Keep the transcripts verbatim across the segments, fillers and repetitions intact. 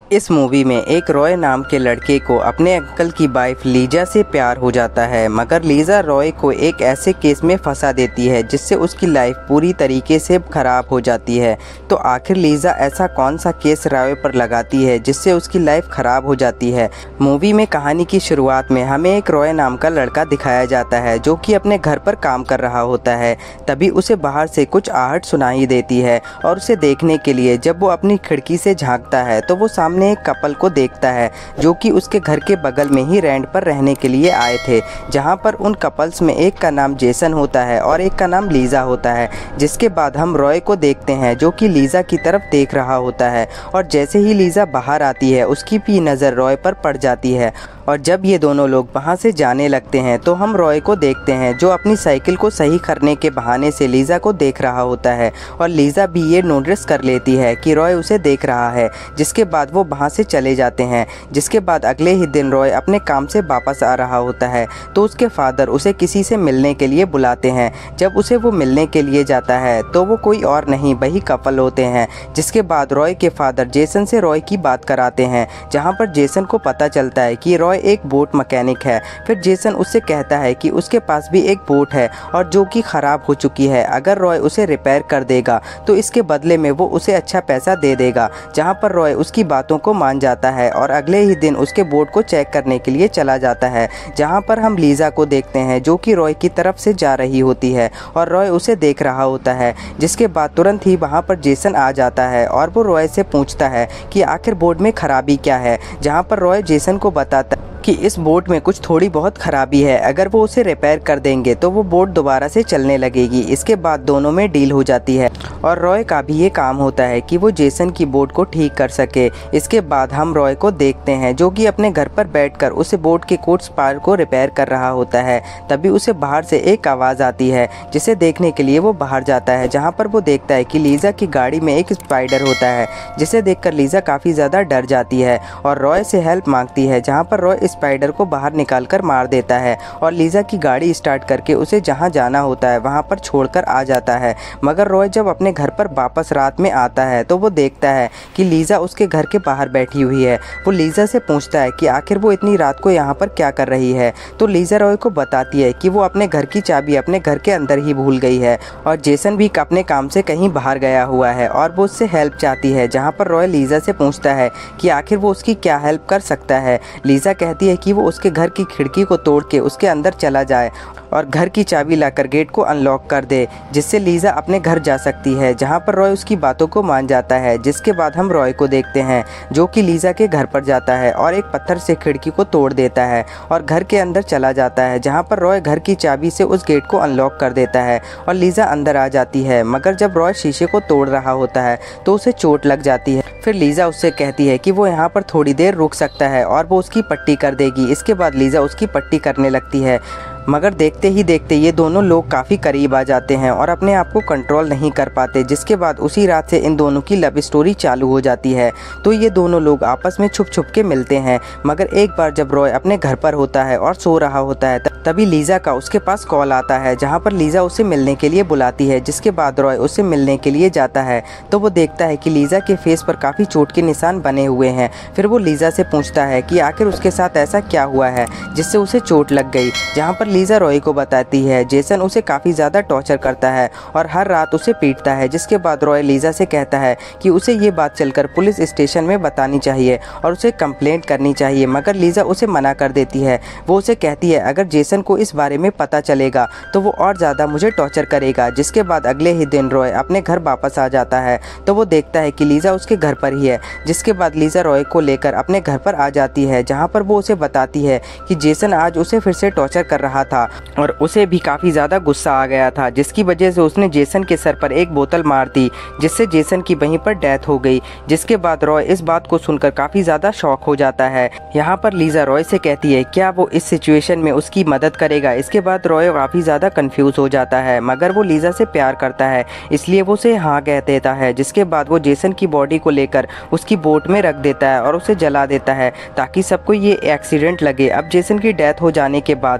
इस मूवी में एक रॉय नाम के लड़के को अपने अंकल की वाइफ लीजा से प्यार हो जाता है, मगर लीजा रॉय को एक ऐसे केस में फंसा देती है जिससे उसकी लाइफ पूरी तरीके से ख़राब हो जाती है। तो आखिर लीजा ऐसा कौन सा केस रॉय पर लगाती है जिससे उसकी लाइफ ख़राब हो जाती है। मूवी में कहानी की शुरुआत में हमें एक रॉय नाम का लड़का दिखाया जाता है जो कि अपने घर पर काम कर रहा होता है। तभी उसे बाहर से कुछ आहट सुनाई देती है और उसे देखने के लिए जब वो अपनी खिड़की से झाँकता है तो वो सामने एक कपल को देखता है जो कि उसके घर के बगल में ही रेंट पर रहने के लिए आए थे, जहां पर उन कपल्स में एक का नाम जेसन होता है और एक का नाम लीजा होता है। जिसके बाद हम रॉय को देखते हैं जो कि लीजा की तरफ देख रहा होता है और जैसे ही लीजा बाहर आती है उसकी भी नज़र रॉय पर पड़ जाती है। और जब ये दोनों लोग वहाँ से जाने लगते हैं तो हम रॉय को देखते हैं जो अपनी साइकिल को सही करने के बहाने से लीजा को देख रहा होता है और लीजा भी ये नोटिस कर लेती है कि रॉय उसे देख रहा है। जिसके बाद वो वहाँ से चले जाते हैं। जिसके बाद अगले ही दिन रॉय अपने काम से वापस आ रहा होता है तो उसके फादर उसे किसी से मिलने के लिए बुलाते हैं। जब उसे वो मिलने के लिए जाता है तो वो कोई और नहीं वही कपल होते हैं। जिसके बाद रॉय के फादर जेसन से रॉय की बात कराते हैं, जहाँ पर जेसन को पता चलता है कि रॉय एक बोट मैकेनिक है। फिर जेसन उससे कहता है कि उसके पास भी एक बोट है और जो कि ख़राब हो चुकी है, अगर रॉय उसे रिपेयर कर देगा तो इसके बदले में वो उसे अच्छा पैसा दे देगा। जहाँ पर रॉय उसकी बातों को मान जाता है और अगले ही दिन उसके बोट को चेक करने के लिए चला जाता है। जहाँ पर हम लीजा को देखते हैं जो कि रॉय की तरफ से जा रही होती है और रॉय उसे देख रहा होता है। जिसके बाद तुरंत ही वहाँ पर जेसन आ जाता है और वो रॉय से पूछता है कि आखिर बोट में खराबी क्या है। जहाँ पर रॉय जेसन को बताता है कि इस बोट में कुछ थोड़ी बहुत खराबी है, अगर वो उसे रिपेयर कर देंगे तो वो बोट दोबारा से चलने लगेगी। इसके बाद दोनों में डील हो जाती है और रॉय का भी ये काम होता है कि वो जेसन की बोट को ठीक कर सके। इसके बाद हम रॉय को देखते हैं जो कि अपने घर पर बैठकर उसे बोट के कोर्स पार को रिपेयर कर रहा होता है। तभी उसे बाहर से एक आवाज़ आती है जिसे देखने के लिए वो बाहर जाता है, जहाँ पर वो देखता है कि लीजा की गाड़ी में एक स्पाइडर होता है, जिसे देखकर लीजा काफ़ी ज़्यादा डर जाती है और रॉय से हेल्प मांगती है। जहाँ पर रॉय स्पाइडर को बाहर निकालकर मार देता है और लीजा की गाड़ी स्टार्ट करके उसे जहां जाना होता है वहां पर छोड़कर आ जाता है। मगर रॉय जब अपने घर पर वापस रात में आता है तो वो देखता है कि लीजा उसके घर के बाहर बैठी हुई है। वो लीजा से पूछता है कि आखिर वो इतनी रात को यहाँ पर क्या कर रही है। तो लीजा रॉय को बताती है कि वो अपने घर की चाबी अपने घर के अंदर ही भूल गई है और जेसन भी अपने काम से कहीं बाहर गया हुआ है और वो उससे हेल्प चाहती है। जहाँ पर रॉय लीजा से पूछता है कि आखिर वो उसकी क्या हेल्प कर सकता है। लीजा कहती है कि वो उसके घर की खिड़की को तोड़ के उसके अंदर चला जाए और घर की चाबी लाकर गेट को अनलॉक कर दे, जिससे लीजा अपने घर जा सकती है। जहां पर रॉय उसकी बातों को मान जाता है। जिसके बाद हम रॉय को देखते हैं जो कि लीजा के घर पर जाता है और एक पत्थर से खिड़की को तोड़ देता है और घर के अंदर चला जाता है। जहां पर रॉय घर की चाबी से उस गेट को अनलॉक कर देता है और लीजा अंदर आ जाती है। मगर जब रॉय शीशे को तोड़ रहा होता है तो उसे चोट लग जाती है। फिर लीजा उससे कहती है कि वो यहाँ पर थोड़ी देर रुक सकता है और वो उसकी पट्टी कर देगी। इसके बाद लीजा उसकी पट्टी करने लगती है, मगर देखते ही देखते ये दोनों लोग काफ़ी करीब आ जाते हैं और अपने आप को कंट्रोल नहीं कर पाते। जिसके बाद उसी रात से इन दोनों की लव स्टोरी चालू हो जाती है। तो ये दोनों लोग आपस में छुप छुप के मिलते हैं। मगर एक बार जब रॉय अपने घर पर होता है और सो रहा होता है तभी लीजा का उसके पास कॉल आता है, जहाँ पर लीजा उसे मिलने के लिए बुलाती है। जिसके बाद रॉय उससे मिलने के लिए जाता है तो वो देखता है कि लीजा के फेस पर काफ़ी चोट के निशान बने हुए हैं। फिर वो लीजा से पूछता है कि आखिर उसके साथ ऐसा क्या हुआ है जिससे उसे चोट लग गई। जहाँ पर लीजा रॉय को बताती है जेसन उसे काफ़ी ज़्यादा टॉर्चर करता है और हर रात उसे पीटता है। जिसके बाद रॉय लीजा से कहता है कि उसे ये बात चलकर पुलिस स्टेशन में बतानी चाहिए और उसे कंप्लेंट करनी चाहिए। मगर लीजा उसे मना कर देती है। वो उसे कहती है अगर जेसन को इस बारे में पता चलेगा तो वो और ज़्यादा मुझे टॉर्चर करेगा। जिसके बाद अगले ही दिन रॉय अपने घर वापस आ जाता है तो वो देखता है कि लीजा उसके घर पर ही है। जिसके बाद लीजा रॉय को लेकर अपने घर पर आ जाती है, जहाँ पर वो उसे बताती है कि जेसन आज उसे फिर से टॉर्चर कर रहा था और उसे भी काफ़ी ज़्यादा गुस्सा आ गया था, जिसकी वजह से उसने जेसन के सर पर एक बोतल मार दी, जिससे जेसन की वहीं पर डेथ हो गई। जिसके बाद रॉय इस बात को सुनकर काफ़ी ज़्यादा शॉक हो जाता है। यहाँ पर लीजा रॉय से कहती है क्या वो इस सिचुएशन में उसकी मदद करेगा। इसके बाद रॉय काफ़ी ज़्यादा कंफ्यूज हो जाता है, मगर वो लीजा से प्यार करता है इसलिए वो उसे हाँ कह देता है। जिसके बाद वो जेसन की बॉडी को लेकर उसकी बोट में रख देता है और उसे जला देता है ताकि सबको ये एक्सीडेंट लगे। अब जेसन की डेथ हो जाने के बाद हम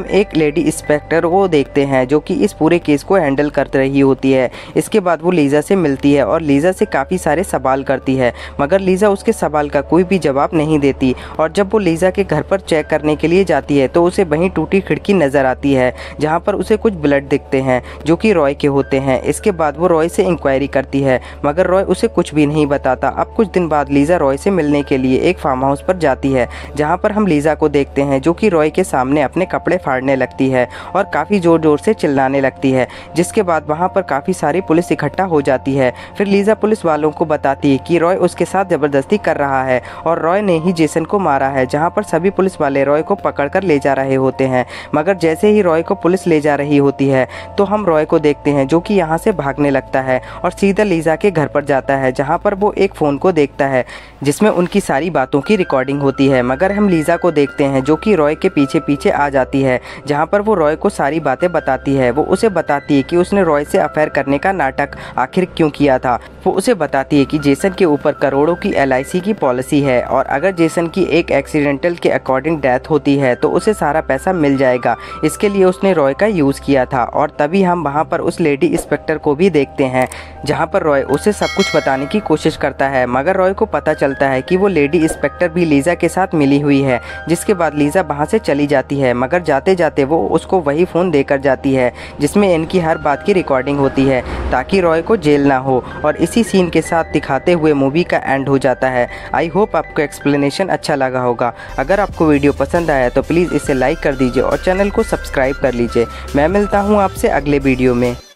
एक लेडी इंस्पेक्टर को देखते हैं जो कि इस पूरे केस को हैंडल कर रही होती है। इसके बाद वो लीज़ा से मिलती है और लीज़ा से काफ़ी सारे सवाल करती है, मगर लीज़ा उसके सवाल का कोई भी जवाब नहीं देती। और जब वो लीज़ा के घर पर चेक करने के लिए जाती है तो उसे वहीं टूटी खिड़की नज़र आती है जहाँ पर उसे कुछ ब्लड दिखते हैं जो कि रॉय के होते हैं। इसके बाद वो रॉय से इंक्वायरी करती है, मगर रॉय उसे कुछ भी नहीं बताता। अब कुछ दिन बाद लीज़ा रॉय से मिलने के लिए एक फार्म हाउस पर जाती है जहाँ पर हम लीज़ा को देखते हैं जो कि रॉय के सामने अपने कपड़े फाड़ने लगती है और काफ़ी ज़ोर ज़ोर से चिल्लाने लगती है। जिसके बाद वहाँ पर काफ़ी सारी पुलिस इकट्ठा हो जाती है। फिर लीज़ा पुलिस वालों को बताती है कि रॉय उसके साथ ज़बरदस्ती कर रहा है और रॉय ने ही जेसन को मारा है। जहाँ पर सभी पुलिस वाले रॉय को पकड़कर ले जा रहे होते हैं, मगर जैसे ही रॉय को पुलिस ले जा रही होती है तो हम रॉय को देखते हैं जो कि यहाँ से भागने लगता है और सीधा लीज़ा के घर पर जाता है जहाँ पर वो एक फ़ोन को देखता है जिसमें उनकी सारी बातों की रिकॉर्डिंग होती है। मगर हम लीज़ा को देखते हैं जो कि रॉय के पीछे पीछे आ जाती है जहाँ पर वो रॉय को सारी बातें बताती है। वो उसे बताती है कि उसने रॉय से अफेयर करने का नाटक आखिर क्यों किया था। वो उसे बताती है कि जेसन के ऊपर करोड़ों की एल आई सी की पॉलिसी है और अगर जेसन की एक एक्सीडेंटल के अकॉर्डिंग डेथ होती है तो उसे सारा पैसा मिल जाएगा। इसके लिए उसने रॉय का यूज़ किया था। और तभी हम वहाँ पर उस लेडी इंस्पेक्टर को भी देखते हैं जहाँ पर रॉय उसे सब कुछ बताने की कोशिश करता है, मगर रॉय को पता चलता है कि वो लेडी इंस्पेक्टर भी लीज़ा के साथ मिली हुई है। जिसके बाद लीज़ा वहाँ से चली जाती है, मगर जाते जाते वो उसको वही फ़ोन देकर जाती है जिसमें इनकी हर बात की रिकॉर्डिंग होती है ताकि रॉय को जेल ना हो। और इसी सीन के साथ दिखाते हुए मूवी का एंड हो जाता है। आई होप आपको एक्सप्लेनेशन अच्छा लगा होगा। अगर आपको वीडियो पसंद आया तो प्लीज़ इसे लाइक कर दीजिए और चैनल को सब्सक्राइब कर लीजिए। मैं मिलता हूँ आपसे अगले वीडियो में।